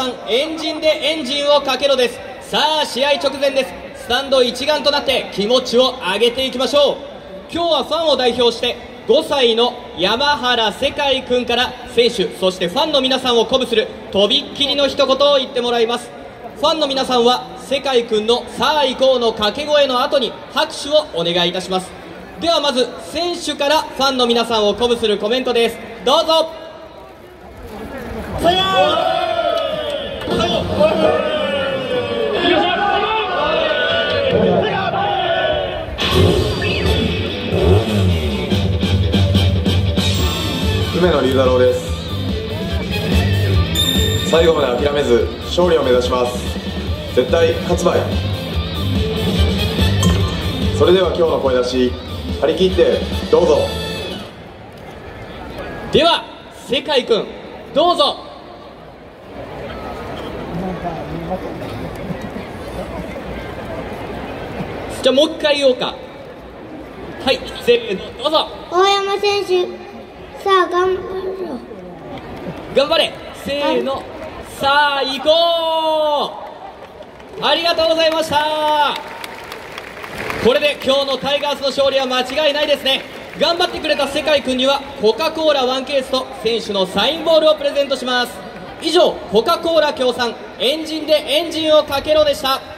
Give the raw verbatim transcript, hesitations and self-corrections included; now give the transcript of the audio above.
エンジンでエンジンをかけろです。さあ試合直前です。スタンド一丸となって気持ちを上げていきましょう。今日はファンを代表してごさいの山原世界君から選手そしてファンの皆さんを鼓舞するとびっきりの一言を言ってもらいます。ファンの皆さんは世界君のさあ行こうの掛け声の後に拍手をお願いいたします。ではまず選手からファンの皆さんを鼓舞するコメントです。どうぞ。 梅野龍太郎です。最後まで諦めず勝利を目指します。絶対勝つばい。それでは今日の声出し張り切ってどうぞ。 では世界君どうぞ。じゃあもう一回言おうか。はい、せーのどうぞ。 大山選手、さあ頑張ろう。 頑張れ。せーの、さあ行こう。ありがとうございました。これで今日のタイガースの勝利は間違いないですね。頑張ってくれた世界君にはコカ・コーラワンケースと選手のサインボールをプレゼントします。以上コカ・コーラ協賛エンジンでエンジンをかけろでした。